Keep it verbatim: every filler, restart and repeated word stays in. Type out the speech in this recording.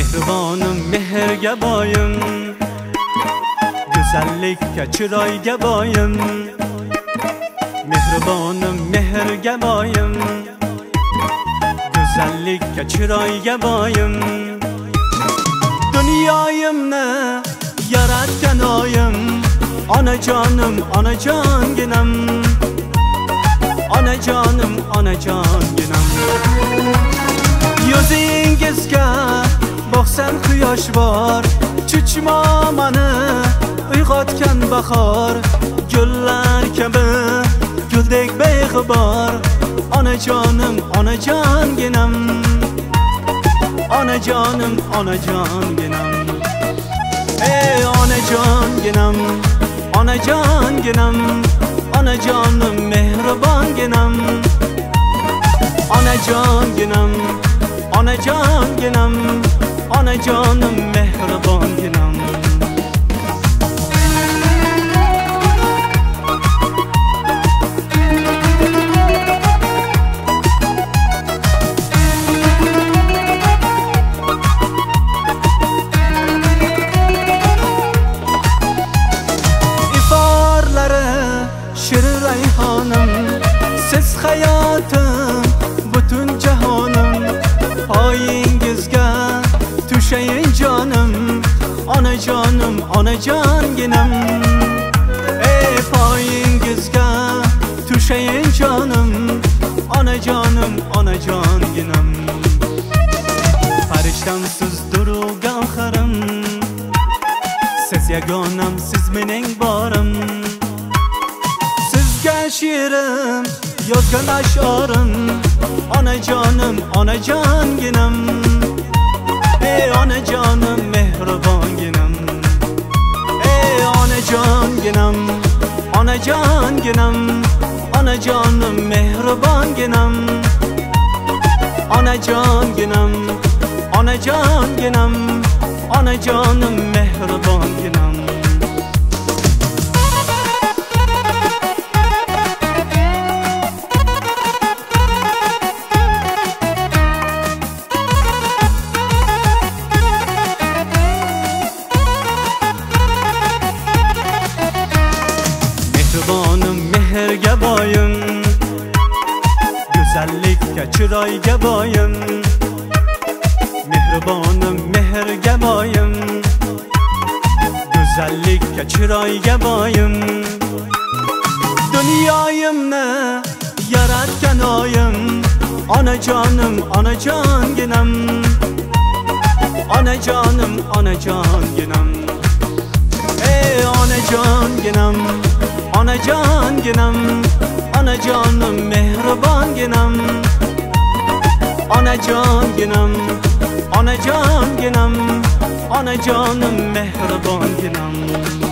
Mehribonim mehrga boyim, go'zallikka chiroyga boyim. Mehribonim mehrga boyim, go'zallikka chiroyga boyim. Dunyoyimni yaratgan oyim, onajonim onajonginam. Onajonim onajonginam. Yuzingizga boqsam quyosh bor, chuchmomani uyg'otgan bahor. Gullar kabi guldek beg'ubor, onajonim onajonginam. Onajonim onajonginam. Ey onajonginam, onajonginam, onajonim mehribonginam. Onajonginam, onajonginam, onajonim mehribonginam. Shirin rayhonim, siz hayotim, butun jahonim. Poyingizga tushayin jonim, onajonim onajonginam. Ey poyingizga tushayin jonim, onajonim onajonginam. Farishtamsiz-dur gavharim, siz yagonam, siz mening borim. Shirim yozgan ashorim, onajonim onajonginam. Ey onajonim mehribonginam. Ey onajonginam, onajonginam, onajonim mehribonginam. Onajonginam, onajonginam, onajonim mehribonginam. Mehribonim mehrga boyim, go'zallikka chiroyga boyim. Mehribonim mehrga boyim, go'zallikka chiroyga boyim. Dunyoyimni yaratgan oyim, onajonim onajonginam. Onajonim onajonginam. Ey onajonginam, onajonginam, onajonim mehribonginam. Onajonginam, onajonginam, onajonim mehribonginam.